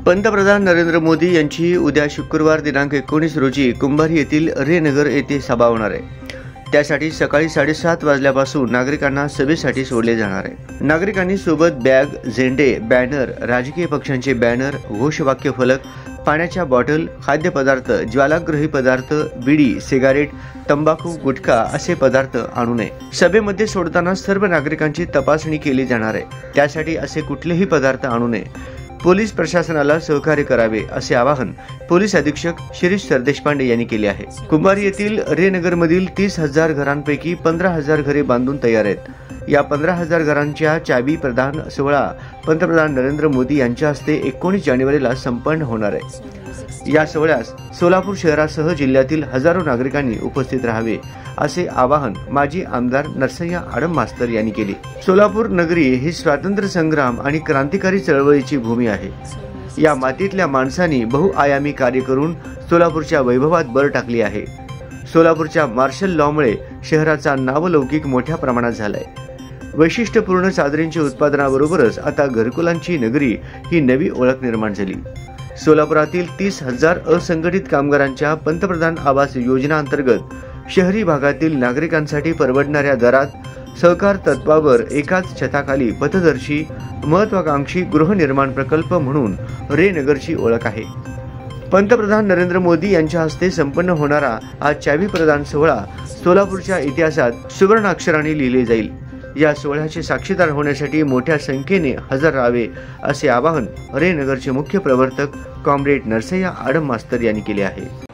पंतप्रधान नरेंद्र मोदी यांची उद्या शुक्रवार दिनांक 19 रोजी कुंभारी येथील रे नगर येथे सभा होणार आहे। त्यासाठी सकाळी 7:30 वाजल्यापासून नागरिकांना सभेसाठी सोडले जाणार आहे। नागरिकांनी सोबत बॅग, झेंडे, बॅनर, राजकीय पक्षांचे बॅनर, घोषवाक्य फलक, पाण्याच्या बॉटल, खाद्यपदार्थ, ज्वालाग्रही पदार्थ, बिडी, सिगारेट, तंबाखू, गुटखा असे पदार्थ आणू नये। सभेमध्ये सोडताना सर्व नागरिकांची तपासणी केली जाणार आहे। त्यासाठी असे कुठलेही पदार्थ आणू नये। पोलीस प्रशासनाला सहकार्य करावे असे आवाहन पोलीस अधीक्षक शिरीष सरदेशपांडे यांनी केले आहे। कुंभारी येथील रे नगरमधील 30,000 घरांपैकी 15,000 घरे बांधून तयार आहेत। या 15,000 घरांच्या चावी प्रदान सोहळा पंतप्रधान नरेंद्र मोदी यांच्या हस्ते 19 जानेवारीला संपन्न होणार आहे। या सोहळ्यास सोलापूर शहरासह जिल्ह्यातील हजारो नागरिकांनी उपस्थित राहावे असे आवाहन माजी आमदार नरसय्या आडम मास्तर यांनी केले। सोलापूर नगरी ही स्वातंत्र्य संग्राम आणि क्रांतिकारी चळवळीची भूमी आहे। या मातीतल्या माणसांनी बहुआयामी कार्य करून सोलापूरच्या वैभवात भर टाकली आहे। सोलापूरच्या मार्शल लॉमुळे शहराचा नावलौकिक मोठ्या प्रमाणात झालाय। वैशिष्ट्यपूर्ण चादरींच्या उत्पादनाबरोबरच आता घरकुलांची नगरी ही नवी ओळख निर्माण झाली। सोलापुरातील 30,000 असंघटित कामगारांच्या पंतप्रधान आवास योजना अंतर्गत शहरी भागातील नागरिकांसाठी परवडणाऱ्या दरात सहकार तत्वावर एकाच छताखाली पथदर्शी महत्वाकांक्षी गृहनिर्माण प्रकल्प म्हणून रे नगरची ओळख आहे। पंतप्रधान नरेंद्र मोदी यांच्या हस्ते संपन्न होणारा हा चावी प्रदान सोहळा सोलापूरच्या इतिहासात सुवर्ण अक्षरांनी लिहिले जाईल। या सोहळ्याचे साक्षीदार होण्यासाठी मोठ्या संख्येने हजर राहावे असे आवाहन रे नगरचे मुख्य प्रवर्तक कॉम्रेड नरसय्या आडम मास्तर यांनी केले आहे।